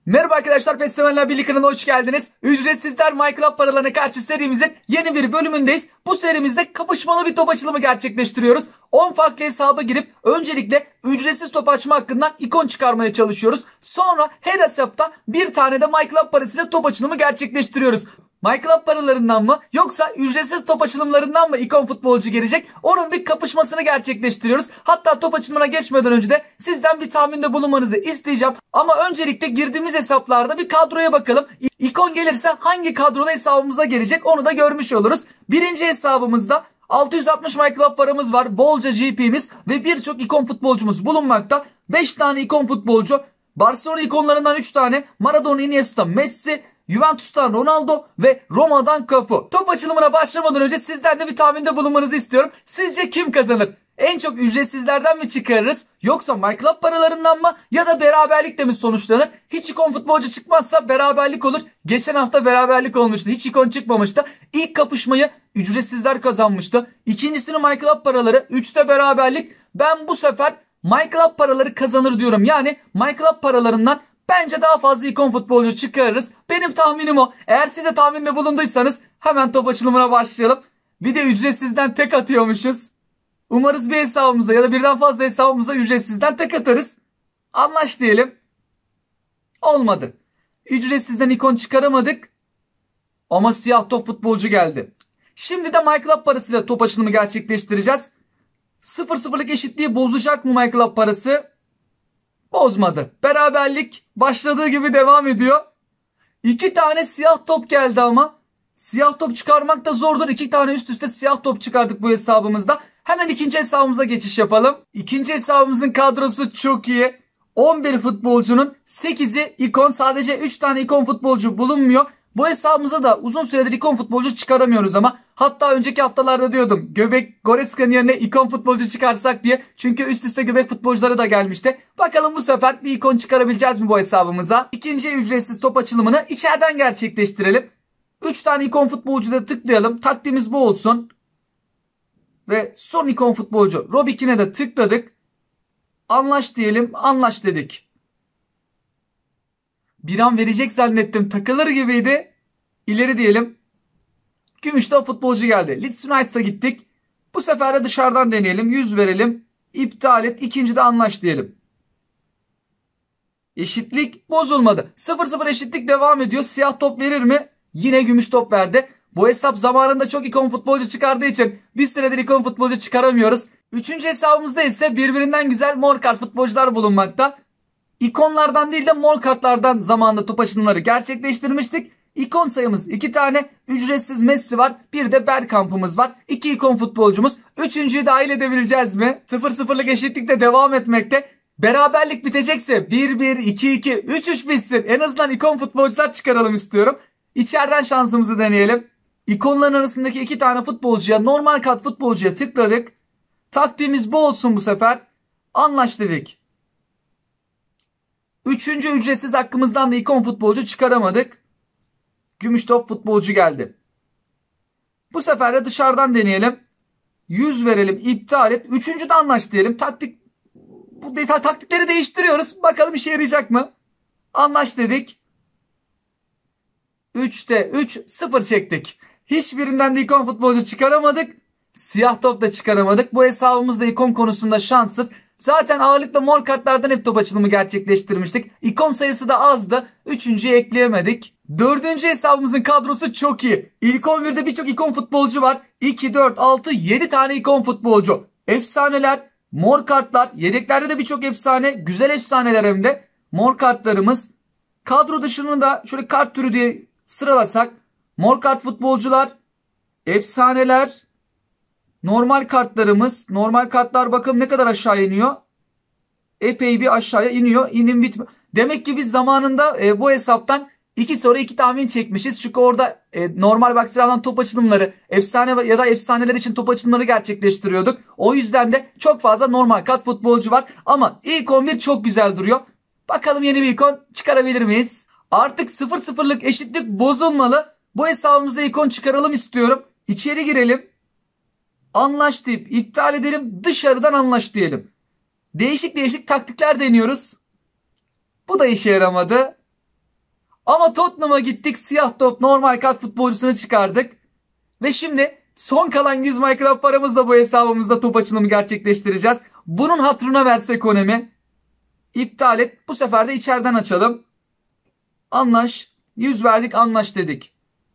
Merhaba arkadaşlar, PES Severler Birliği kanalına hoş geldiniz. Ücretsizler MyClub paralarına karşı serimizin yeni bir bölümündeyiz. Bu serimizde kapışmalı bir top açılımı gerçekleştiriyoruz. 10 farklı hesaba girip öncelikle ücretsiz top açma hakkından ikon çıkarmaya çalışıyoruz. Sonra her hesapta bir tane de MyClub parasıyla top açılımı gerçekleştiriyoruz. MyClub paralarından mı yoksa ücretsiz top açılımlarından mı ikon futbolcu gelecek? Onun bir kapışmasını gerçekleştiriyoruz. Hatta top açılımına geçmeden önce de sizden bir tahminde bulunmanızı isteyeceğim. Ama öncelikle girdiğimiz hesaplarda bir kadroya bakalım. İkon gelirse hangi kadroda hesabımıza gelecek onu da görmüş oluruz. Birinci hesabımızda 660 MyClub paramız var. Bolca GP'miz ve birçok ikon futbolcumuz bulunmakta. 5 tane ikon futbolcu. Barcelona ikonlarından 3 tane. Maradona, Iniesta, Messi, Juventus'tan Ronaldo ve Roma'dan Cafu. Top açılımına başlamadan önce sizden de bir tahminde bulunmanızı istiyorum. Sizce kim kazanır? En çok ücretsizlerden mi çıkarırız? Yoksa MyClub paralarından mı? Ya da beraberlikle mi sonuçlanır? Hiç ikon futbolcu çıkmazsa beraberlik olur. Geçen hafta beraberlik olmuştu. Hiç ikon çıkmamıştı. İlk kapışmayı ücretsizler kazanmıştı. İkincisini MyClub paraları. 3'te beraberlik. Ben bu sefer MyClub paraları kazanır diyorum. Yani MyClub paralarından bence daha fazla ikon futbolcu çıkarırız. Benim tahminim o. Eğer siz de tahminde bulunduysanız hemen top açılımına başlayalım. Bir de ücretsizden tek atıyormuşuz. Umarız bir hesabımıza ya da birden fazla hesabımıza ücretsizden tek atarız. Anlaş diyelim. Olmadı. Ücretsizden ikon çıkaramadık. Ama siyah top futbolcu geldi. Şimdi de MyClub parasıyla top açılımı gerçekleştireceğiz. 0-0'lık eşitliği bozacak mı MyClub parası? Bozmadı. Beraberlik başladığı gibi devam ediyor. 2 tane siyah top geldi ama. Siyah top çıkarmak da zordur. 2 tane üst üste siyah top çıkardık bu hesabımızda. Hemen ikinci hesabımıza geçiş yapalım. İkinci hesabımızın kadrosu çok iyi. 11 futbolcunun 8'i ikon. Sadece 3 tane ikon futbolcu bulunmuyor. Bu hesabımıza da uzun süredir ikon futbolcu çıkaramıyoruz ama. Hatta önceki haftalarda diyordum Göbek Goreska'nın yerine ikon futbolcu çıkarsak diye. Çünkü üst üste göbek futbolcuları da gelmişti. Bakalım bu sefer bir ikon çıkarabileceğiz mi bu hesabımıza? İkinci ücretsiz top açılımını içeriden gerçekleştirelim. 3 tane ikon futbolcuda tıklayalım. Taktiğimiz bu olsun. Ve son ikon futbolcu Robikine de tıkladık. Anlaş diyelim. Anlaş dedik. Bir an verecek zannettim. Takılır gibiydi. İleri diyelim. Gümüş top futbolcu geldi. Leeds United'a gittik. Bu sefer de dışarıdan deneyelim. 100 verelim. İptal et. İkinci de anlaş diyelim. Eşitlik bozulmadı. 0-0 eşitlik devam ediyor. Siyah top verir mi? Yine gümüş top verdi. Bu hesap zamanında çok ikon futbolcu çıkardığı için bir süredir ikon futbolcu çıkaramıyoruz. Üçüncü hesabımızda ise birbirinden güzel mor kart futbolcular bulunmakta. İkonlardan değil de mor kartlardan zamanında top açılımları gerçekleştirmiştik. İkon sayımız 2 tane. Ücretsiz Messi var. Bir de Bergkamp'ımız var. 2 ikon futbolcumuz. Üçüncüyü dahil edebileceğiz mi? 0-0'lık eşitlikte devam etmekte. Beraberlik bitecekse 1-1, 2-2, 3-3 bitsin. En azından ikon futbolcular çıkaralım istiyorum. İçeriden şansımızı deneyelim. İkonların arasındaki 2 tane futbolcuya, normal kart futbolcuya tıkladık. Taktiğimiz bu olsun bu sefer. Anlaş dedik. Üçüncü ücretsiz hakkımızdan da ikon futbolcu çıkaramadık. Gümüş top futbolcu geldi. Bu sefer de dışarıdan deneyelim. 100 verelim, iptal et. Üçüncü de anlaş diyelim. Taktikleri değiştiriyoruz. Bakalım işe yarayacak mı? Anlaş dedik. 3'te 3, 0 çektik. Hiçbirinden de ikon futbolcu çıkaramadık. Siyah top da çıkaramadık. Bu hesabımızda ikon konusunda şanssız. Zaten ağırlıkla mor kartlardan hep top açılımı gerçekleştirmiştik. İkon sayısı da azdı. Üçüncüyü ekleyemedik. Dördüncü hesabımızın kadrosu çok iyi. İlk 11'de birçok ikon futbolcu var. 2, 4, 6, 7 tane ikon futbolcu. Efsaneler, mor kartlar. Yedeklerde de birçok efsane. Güzel efsaneler hem de. Mor kartlarımız. Kadro dışını da şöyle kart türü diye sıralasak. Mor kart futbolcular. Efsaneler. Normal kartlarımız. Normal kartlar bakalım ne kadar aşağı iniyor. Epey bir aşağıya iniyor. İnim bitme. Demek ki biz zamanında bu hesaptan 2 soru 2 tahmin çekmişiz. Çünkü orada normal baksiradan top açılımları, efsane ya da efsaneler için top açılımları gerçekleştiriyorduk. O yüzden de çok fazla normal kart futbolcu var. Ama ilk 11 çok güzel duruyor. Bakalım yeni bir ikon çıkarabilir miyiz? Artık 0-0'lık eşitlik bozulmalı. Bu hesabımızda ikon çıkaralım istiyorum. İçeri girelim. Anlaş deyip iptal edelim. Dışarıdan anlaş diyelim. Değişik taktikler deniyoruz. Bu da işe yaramadı. Ama Tottenham'a gittik. Siyah top normal kart futbolcusunu çıkardık. Ve şimdi son kalan 100 MyClub paramızla bu hesabımızda top açılımı gerçekleştireceğiz. Bunun hatırına versek Konami. İptal et. Bu sefer de içeriden açalım. Anlaş. 100 verdik, anlaş dedik.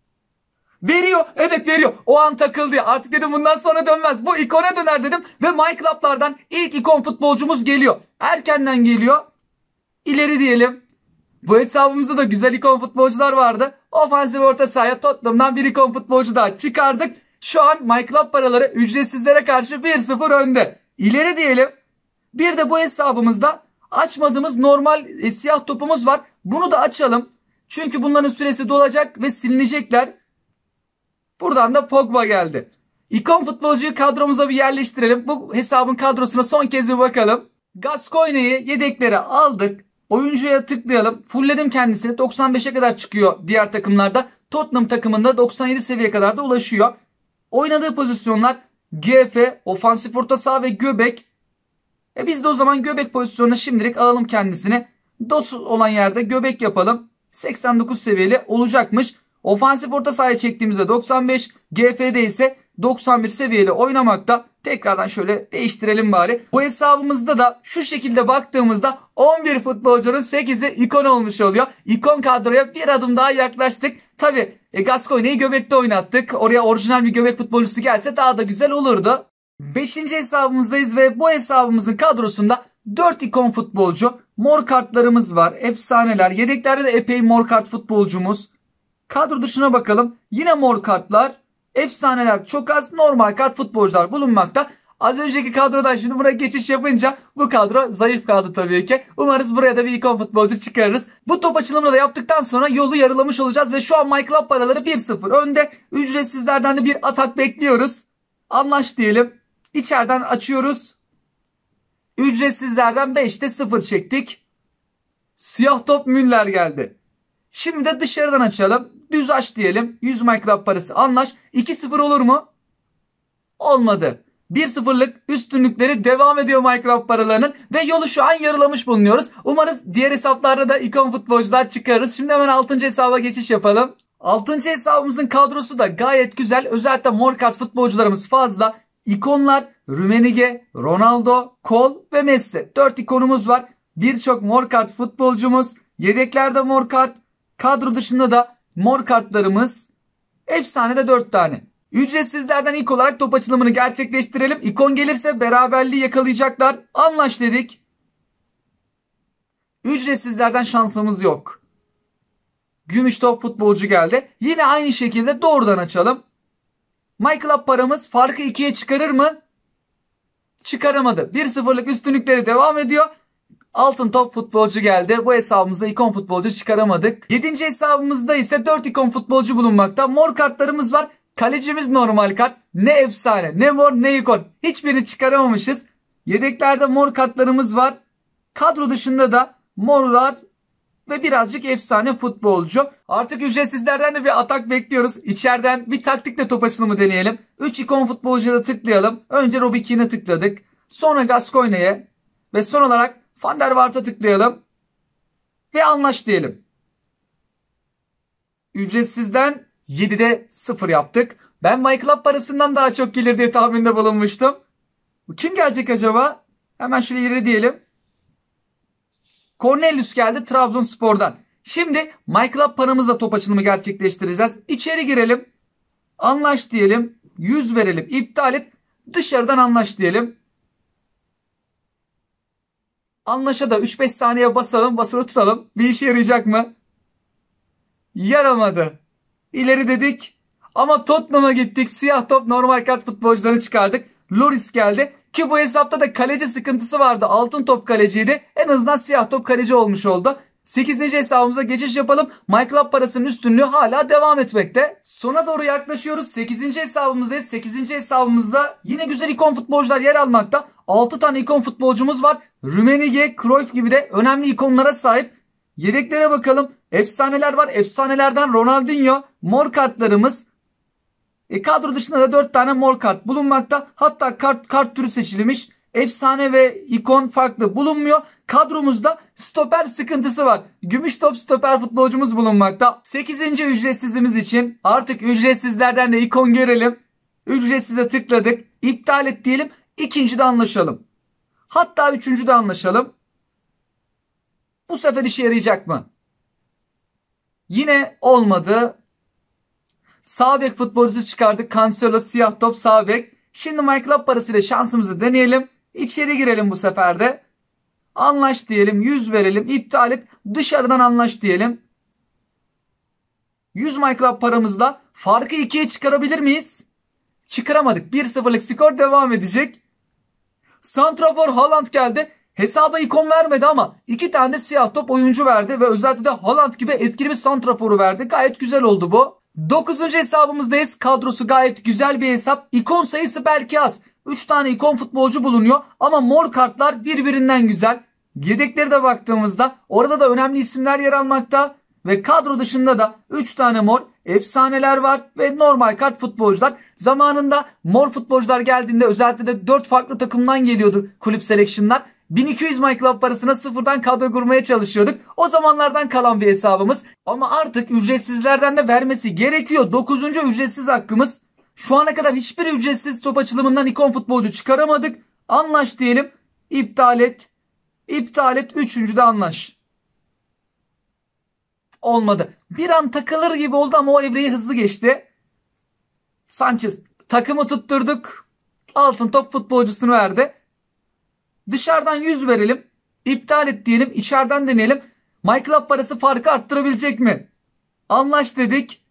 Veriyor. Evet veriyor. O an takıldı ya. Artık dedim bundan sonra dönmez. Bu ikona döner dedim. Ve MyClub'lardan ilk ikon futbolcumuz geliyor. Erkenden geliyor. İleri diyelim. Bu hesabımızda da güzel ikon futbolcular vardı. Ofansif orta sahaya Tottenham'dan bir ikon futbolcu daha çıkardık. Şu an MyClub paraları ücretsizlere karşı 1-0 önde. İleri diyelim. Bir de bu hesabımızda açmadığımız normal siyah topumuz var. Bunu da açalım. Çünkü bunların süresi dolacak ve silinecekler. Buradan da Pogba geldi. İkon futbolcuyu kadromuza bir yerleştirelim. Bu hesabın kadrosuna son kez bir bakalım. Gascoigne'yi yedeklere aldık. Oyuncuya tıklayalım. Fullledim kendisini. 95'e kadar çıkıyor diğer takımlarda. Tottenham takımında 97 seviyeye kadar da ulaşıyor. Oynadığı pozisyonlar GF, ofansif orta saha ve göbek. Biz de o zaman göbek pozisyonuna şimdilik alalım kendisine. DOS olan yerde göbek yapalım. 89 seviyeli olacakmış. Ofansif orta sahaya çektiğimizde 95, GF'de ise 91 seviyeli oynamakta. Tekrardan şöyle değiştirelim bari. Bu hesabımızda da şu şekilde baktığımızda 11 futbolcunun 8'i ikon olmuş oluyor. İkon kadroya bir adım daha yaklaştık. Tabi Gascoigne'yi göbekte oynattık. Oraya orijinal bir göbek futbolcusu gelse daha da güzel olurdu. 5. hesabımızdayız ve bu hesabımızın kadrosunda 4 ikon futbolcu. Mor kartlarımız var. Efsaneler. Yedeklerde de epey mor kart futbolcumuz. Kadro dışına bakalım. Yine mor kartlar. Efsaneler çok az. Normal kart futbolcular bulunmakta. Az önceki kadrodan şimdi buraya geçiş yapınca bu kadro zayıf kaldı tabii ki. Umarız buraya da bir ikon futbolcu çıkarırız. Bu top açılımını da yaptıktan sonra yolu yarılamış olacağız. Ve şu an MyClub paraları 1-0 önde. Ücretsizlerden de bir atak bekliyoruz. Anlaş diyelim. İçeriden açıyoruz. Ücretsizlerden 5'te 0 çektik. Siyah top Müller geldi. Şimdi de dışarıdan açalım. Düz aç diyelim. 100 MyClub parası anlaş. 2-0 olur mu? Olmadı. 1-0'lık üstünlükleri devam ediyor MyClub paralarının. Ve yolu şu an yarılamış bulunuyoruz. Umarız diğer hesaplarda da ikon futbolcular çıkarırız. Şimdi hemen 6. hesaba geçiş yapalım. 6. hesabımızın kadrosu da gayet güzel. Özellikle mor kart futbolcularımız fazla. İkonlar Rummenigge, Ronaldo, Kol ve Messi. 4 ikonumuz var. Birçok mor kart futbolcumuz. Yedeklerde mor kart. Kadro dışında da mor kartlarımız. Efsanede 4 tane. Ücretsizlerden ilk olarak top açılımını gerçekleştirelim. İkon gelirse beraberliği yakalayacaklar. Anlaş dedik. Ücretsizlerden şansımız yok. Gümüş top futbolcu geldi. Yine aynı şekilde doğrudan açalım. MyClub paramız farkı 2'ye çıkarır mı? Çıkaramadı. 1-0'lık üstünlükleri devam ediyor. Altın top futbolcu geldi. Bu hesabımızda ikon futbolcu çıkaramadık. 7. hesabımızda ise 4 ikon futbolcu bulunmakta. Mor kartlarımız var. Kalecimiz normal kart. Ne efsane, ne mor, ne ikon. Hiçbirini çıkaramamışız. Yedeklerde mor kartlarımız var. Kadro dışında da morlar ve birazcık efsane futbolcu. Artık ücretsizlerden de bir atak bekliyoruz. İçeriden bir taktikle top açılımı deneyelim. 3 ikon futbolcuya da tıklayalım. Önce Robbie Keane'e tıkladık. Sonra Gascoigne'ye ve son olarak Van der Vaart'a tıklayalım. Ve anlaş diyelim. Ücretsizden 7'de 0 yaptık. Ben MyClub parasından daha çok gelir diye tahminde bulunmuştum. Bu kim gelecek acaba? Hemen şöyle ileri diyelim. Cornelius geldi Trabzonspor'dan. Şimdi MyClub paramızla top açılımı gerçekleştireceğiz. İçeri girelim. Anlaş diyelim. 100 verelim. İptal et. Dışarıdan anlaş diyelim. Anlaşa da 3-5 saniye basalım. Basılı tutalım. Bir işe yarayacak mı? Yaramadı. İleri dedik. Ama Tottenham'a gittik. Siyah top normal kart futbolcularını çıkardık. Loris geldi. Ki bu hesapta da kaleci sıkıntısı vardı. Altın top kaleciydi. En azından siyah top kaleci olmuş oldu. 8. hesabımıza geçiş yapalım. MyClub parasının üstünlüğü hala devam etmekte. Sona doğru yaklaşıyoruz. 8. hesabımızdayız. 8. hesabımızda yine güzel ikon futbolcular yer almakta. 6 tane ikon futbolcumuz var. Rummenigge, Cruyff gibi de önemli ikonlara sahip. Yedeklere bakalım. Efsaneler var. Efsanelerden Ronaldinho. Mor kartlarımız. Kadro dışında da 4 tane mor kart bulunmakta. Hatta kart türü seçilmiş. efsane ve ikon farklı bulunmuyor. Kadromuzda stoper sıkıntısı var. Gümüş top stoper futbolcumuz bulunmakta. 8. ücretsizimiz için artık ücretsizlerden de ikon görelim. Ücretsize tıkladık. İptal et diyelim. 2. de anlaşalım. Hatta 3. de anlaşalım. Bu sefer işe yarayacak mı? Yine olmadı. Sağ bek futbolcusu çıkardık. Cancelo siyah top sağ bek. Şimdi MyClub parasıyla şansımızı deneyelim. İçeri girelim bu sefer de. Anlaş diyelim. 100 verelim. İptal et. Dışarıdan anlaş diyelim. 100 MyClub paramızla farkı 2'ye çıkarabilir miyiz? Çıkaramadık. 1-0'lık skor devam edecek. Santrafor Haaland geldi. Hesaba ikon vermedi ama 2 tane de siyah top oyuncu verdi ve özellikle de Haaland gibi etkili bir santraforu verdi. Gayet güzel oldu bu. 9. hesabımızdayız. Kadrosu gayet güzel bir hesap. İkon sayısı belki az. 3 tane ikon futbolcu bulunuyor ama mor kartlar birbirinden güzel. Yedekleri de baktığımızda orada da önemli isimler yer almakta. Ve kadro dışında da 3 tane mor efsaneler var ve normal kart futbolcular. Zamanında mor futbolcular geldiğinde özellikle de 4 farklı takımdan geliyordu kulüp selection'lar. 1200 MyClub parasına sıfırdan kadro kurmaya çalışıyorduk. O zamanlardan kalan bir hesabımız. Ama artık ücretsizlerden de vermesi gerekiyor. 9. ücretsiz hakkımız. Şu ana kadar hiçbir ücretsiz top açılımından ikon futbolcu çıkaramadık. Anlaş diyelim. İptal et. İptal et. 3. de anlaş. Olmadı. Bir an takılır gibi oldu ama o evreyi hızlı geçti. Sanchez takımı tutturduk. Altın top futbolcusunu verdi. Dışarıdan 100 verelim. İptal et diyelim. İçeriden deneyelim. MyClub parası farkı arttırabilecek mi? Anlaş dedik.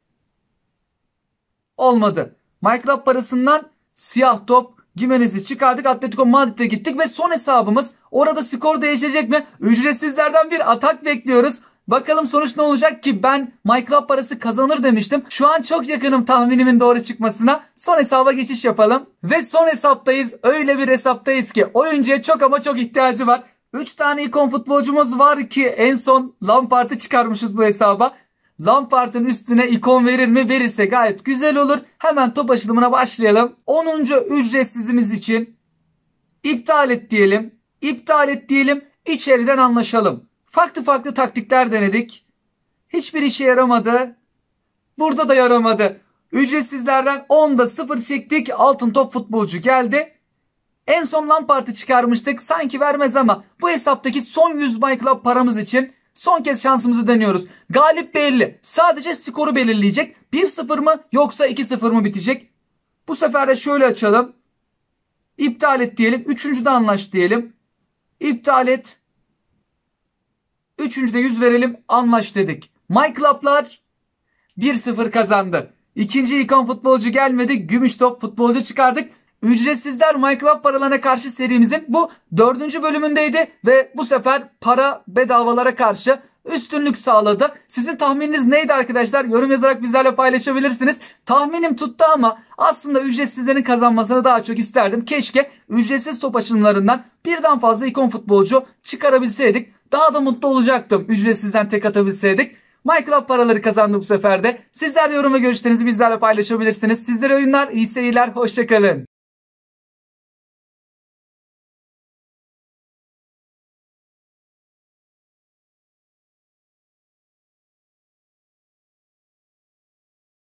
Olmadı. MyClub parasından siyah top Gimenez'i çıkardık. Atletico Madrid'e gittik ve son hesabımız. Orada skor değişecek mi? Ücretsizlerden bir atak bekliyoruz. Bakalım sonuç ne olacak ki ben MyClub parası kazanır demiştim. Şu an çok yakınım tahminimin doğru çıkmasına. Son hesaba geçiş yapalım. Ve son hesaptayız. Öyle bir hesaptayız ki oyuncuya çok ama çok ihtiyacı var. 3 tane ikon futbolcumuz var ki en son Lampard'ı çıkarmışız bu hesaba. Lampard'ın üstüne ikon verir mi? Verirse gayet güzel olur. Hemen top açılımına başlayalım. 10. ücretsizimiz için iptal et diyelim. İptal et diyelim. İçeriden anlaşalım. Farklı farklı taktikler denedik. Hiçbir işe yaramadı. Burada da yaramadı. Ücretsizlerden 10'da 0 çektik. Altın top futbolcu geldi. En son Lampard'ı çıkarmıştık. Sanki vermez ama bu hesaptaki son 100 MyClub paramız için son kez şansımızı deniyoruz. Galip belli. Sadece skoru belirleyecek. 1-0 mı yoksa 2-0 mı bitecek? Bu sefer de şöyle açalım. İptal et diyelim. 3. de anlaş diyelim. İptal et. 3. de 100 verelim. Anlaş dedik. MyClub'lar 1-0 kazandı. 2. ikon futbolcu gelmedi. Gümüş top futbolcu çıkardık. Ücretsizler MyClub paralarına karşı serimizin bu 4. bölümündeydi. Ve bu sefer para bedavalara karşı üstünlük sağladı. Sizin tahmininiz neydi arkadaşlar? Yorum yazarak bizlerle paylaşabilirsiniz. Tahminim tuttu ama aslında ücretsizlerin kazanmasını daha çok isterdim. Keşke ücretsiz top açılımlarından birden fazla ikon futbolcu çıkarabilseydik. Daha da mutlu olacaktım ücretsizden tek atabilseydik. MyClub paraları kazandı bu sefer de. Sizler de yorum ve görüşlerinizi bizlerle paylaşabilirsiniz. Sizlere oyunlar, iyi seyirler, hoşçakalın.